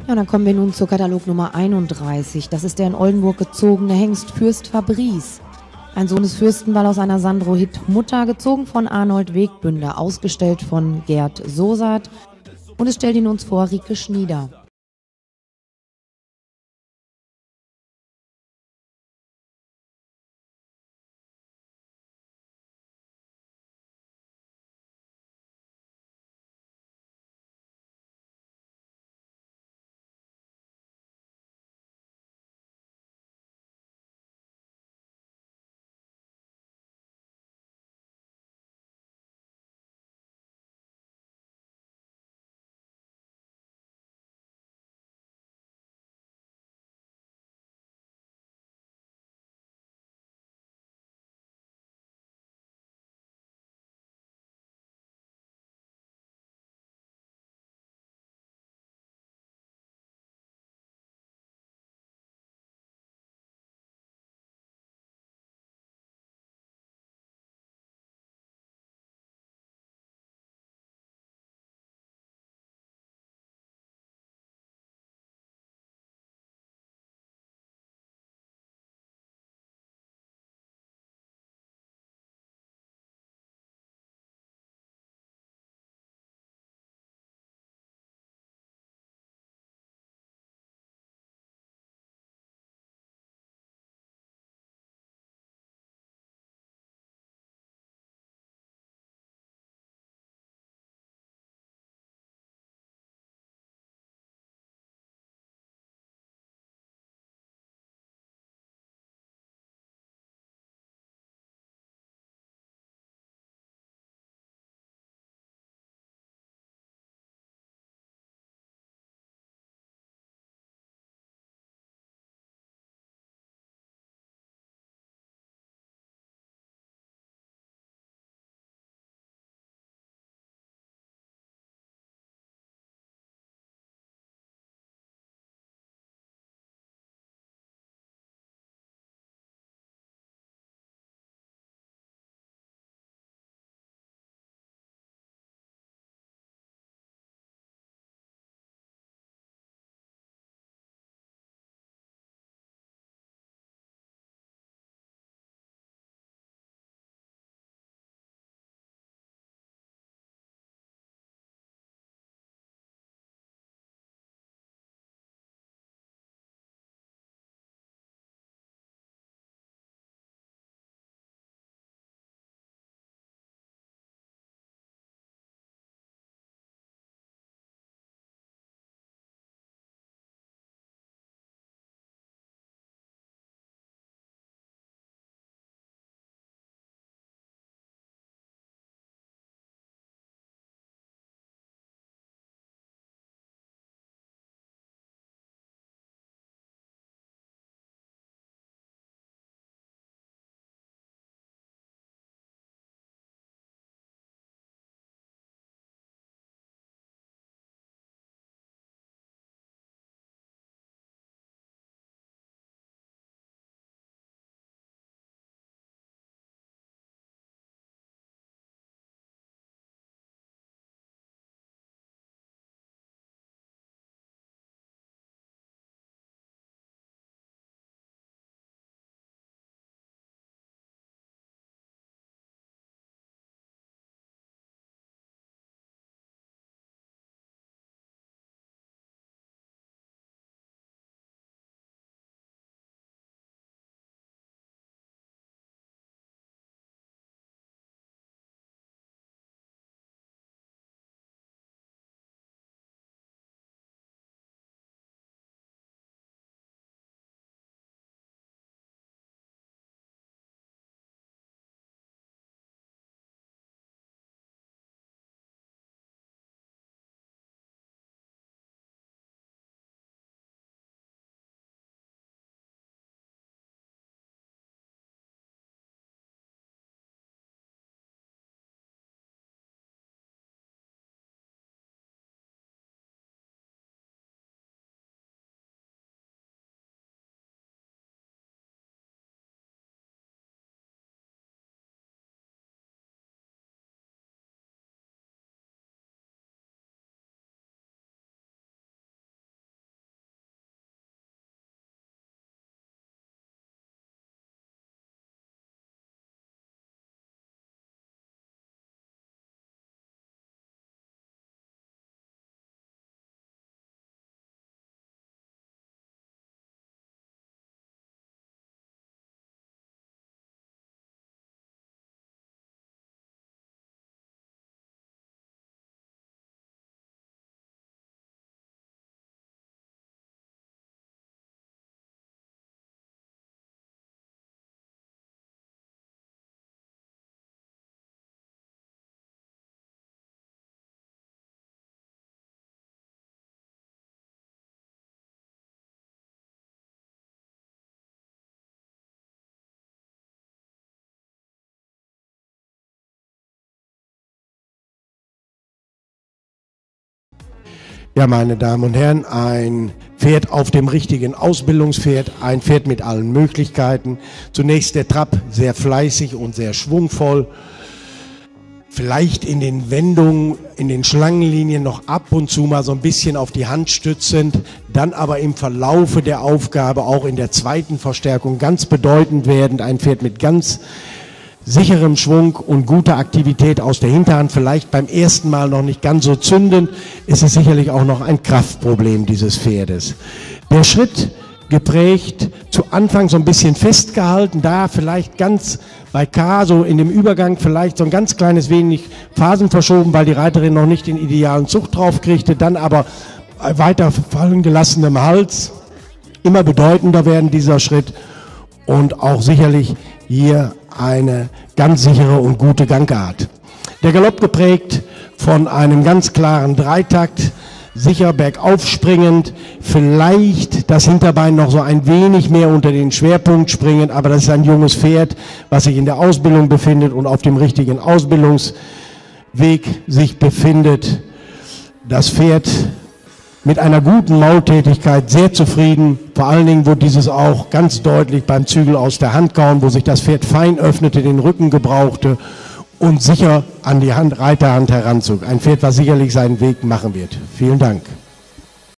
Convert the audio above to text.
Ja, dann kommen wir nun zur Katalog Nummer 31. Das ist der in Oldenburg gezogene Hengst Fürst Fabrice. Ein Sohn des Fürsten, weil aus einer Sandro-Hit-Mutter, gezogen von Arnold Wegbünder, ausgestellt von Gerd Sosat. Und es stellt ihn uns vor Rike Schnieder. Ja, meine Damen und Herren, ein Pferd auf dem richtigen Ausbildungspferd, ein Pferd mit allen Möglichkeiten. Zunächst der Trab sehr fleißig und sehr schwungvoll. Vielleicht in den Wendungen, in den Schlangenlinien noch ab und zu mal so ein bisschen auf die Hand stützend, dann aber im Verlaufe der Aufgabe, auch in der zweiten Verstärkung, ganz bedeutend werdend. Ein Pferd mit ganz sicherem Schwung und guter Aktivität aus der Hinterhand, vielleicht beim ersten Mal noch nicht ganz so zündend, ist es sicherlich auch noch ein Kraftproblem dieses Pferdes. Der Schritt geprägt, zu Anfang so ein bisschen festgehalten, da vielleicht ganz bei K, so in dem Übergang vielleicht so ein ganz kleines wenig Phasen verschoben, weil die Reiterin noch nicht den idealen Zug drauf kriegte, dann aber weiter fallen gelassenem Hals, immer bedeutender werden dieser Schritt und auch sicherlich hier eine ganz sichere und gute Gangart. Der Galopp geprägt von einem ganz klaren Dreitakt, sicher bergauf springend, vielleicht das Hinterbein noch so ein wenig mehr unter den Schwerpunkt springend, aber das ist ein junges Pferd, was sich in der Ausbildung befindet und auf dem richtigen Ausbildungsweg sich befindet. Das Pferd mit einer guten Maultätigkeit sehr zufrieden, vor allen Dingen wurde dieses auch ganz deutlich beim Zügel aus der Hand gehauen, wo sich das Pferd fein öffnete, den Rücken gebrauchte und sicher an die Reiterhand heranzog. Ein Pferd, was sicherlich seinen Weg machen wird. Vielen Dank.